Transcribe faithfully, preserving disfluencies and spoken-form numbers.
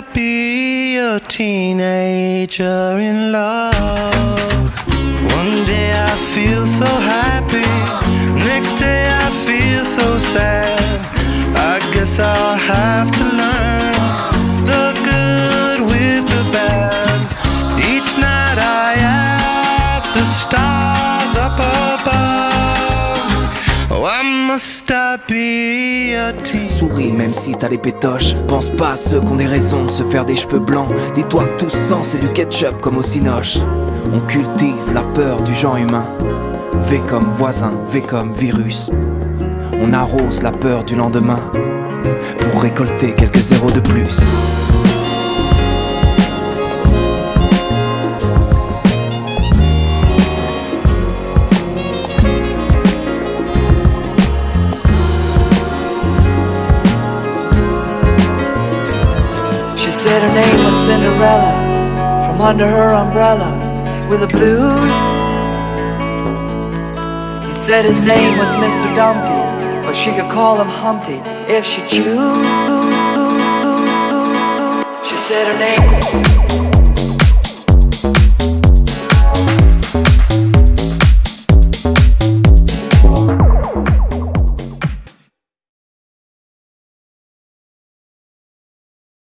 I be a teenager in love? One day I feel so happy, next day I feel so sad. I guess I'll have to learn the good with the bad. Each night I ask the stars up above, why must I be a teen? Souris même si t'as les pétoches. Pense pas à ceux qui ont des raisons de se faire des cheveux blancs. Dis-toi que tout sang c'est du ketchup comme au cinoche. On cultive la peur du genre humain. V comme voisin, V comme virus. On arrose la peur du lendemain pour récolter quelques zéros de plus. She said her name was Cinderella, from under her umbrella with the blues. He said his name was Mister Dumpty, but she could call him Humpty if she choose. She said her name